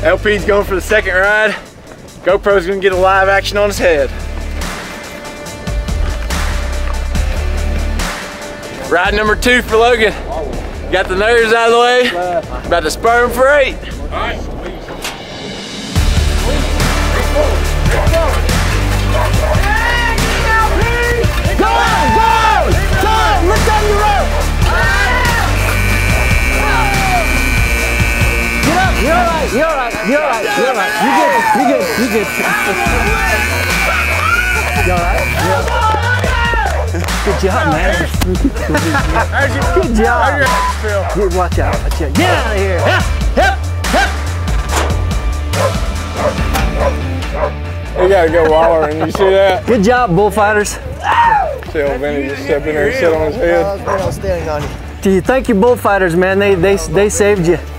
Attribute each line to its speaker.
Speaker 1: LP's going for the second ride. GoPro's gonna get a live action on his head. Ride number 2 for Logan. Got the nose out of the way. About to spur him for 8.
Speaker 2: All right.
Speaker 3: You're alright, you're alright, you're alright, you're alright. You good, you good, you good. You alright? Good job, man. Good job. Watch out, watch out. Get out of here. Hep, hep, hep.
Speaker 1: We gotta go wallering, you see that?
Speaker 3: Good job, bullfighters.
Speaker 1: See old Vinny just step in there and sit on his head.
Speaker 3: Do you thank your bullfighters, man? They saved you.